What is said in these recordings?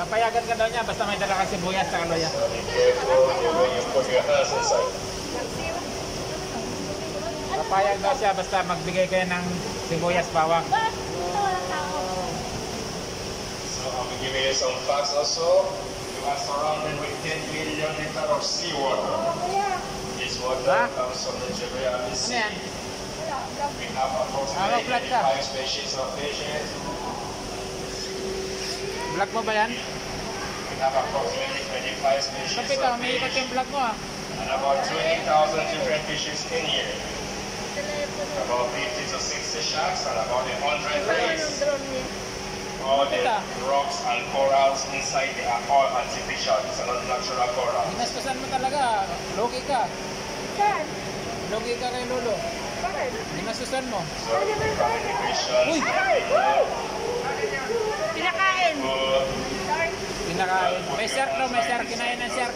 Papayagan ka daw niya basta may dala ka sibuyas sa kaloya. So be careful when you put your hands inside. Papayag daw siya basta magbigay kayo ng sibuyas bawang. So I'm giving you some facts also. You are surrounded with 10 billion liters of seawater. This water comes from the Caribbean Sea. We have approximately 25 species of fishes. Vlog mo ba yan? We have approximately 25 species Kapit of may ikot fish yung vlog mo ah. and about 20,000 different fishes in here. About 50 to 60 sharks and about 100 rays. All the rocks and corals inside there are all artificial. It's not natural coral. Ginastusan mo talaga. Logi ka. Saan? Logi ka kay Lolo. Bakit? Ginastusan mo. So the communications, Pinakain. food, Pinakain. May shark daw, may shark. Kinain ng shark.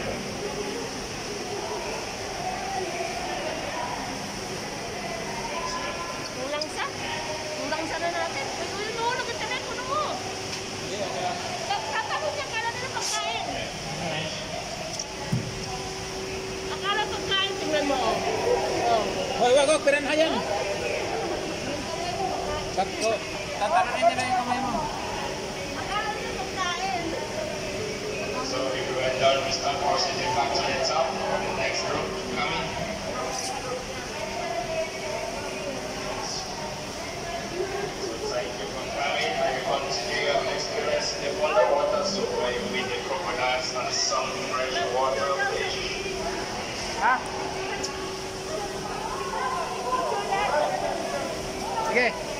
Yung langsa na natin. Uy, nulog yung telepono mo. Tatapos niya, kala nila pagkain. Akala pagkain, tingnan mo. Hoy, wag, wag. Piranha yan. Tataranin nila yung kamay mo. Akala nila pagkain. So if you are done, we start proceeding back to the top. Next group coming. So thank you for coming. And you continue your experience in the underwater zoo where you meet the crocodiles and some freshwater fish. Ha? Sige.